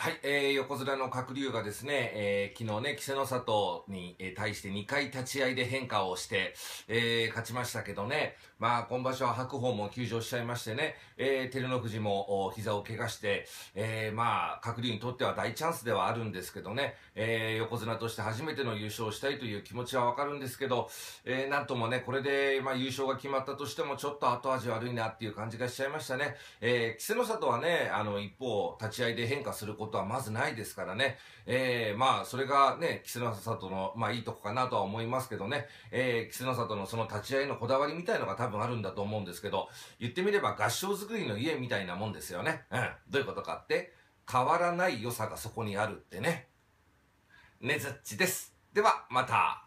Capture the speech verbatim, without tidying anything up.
はい、えー、横綱の鶴竜がですね、えー、昨日ね、稀勢の里に、えー、対してにかい立ち合いで変化をして、えー、勝ちましたけどね、まあ、今場所は白鵬も休場しちゃいましてね、えー、照ノ富士も膝を怪我して、えー、まあ、鶴竜にとっては大チャンスではあるんですけどね、えー、横綱として初めての優勝をしたいという気持ちはわかるんですけど、えー、なんともね、これで、まあ、優勝が決まったとしても、ちょっと後味悪いなっていう感じがしちゃいましたね。えー、稀勢の里はね、あの、一方、立ち合いで変化することはまずないですからね、えー、まあ、それがね、稀勢の里の、まあ、いいとこかなとは思いますけどね、えー、稀勢の里のその立ち合いのこだわりみたいのが多分あるんだと思うんですけど、言ってみれば合掌造りの家みたいなもんですよね。うん。どういうことかって、変わらない良さがそこにあるってね。ねずっちです。では、また。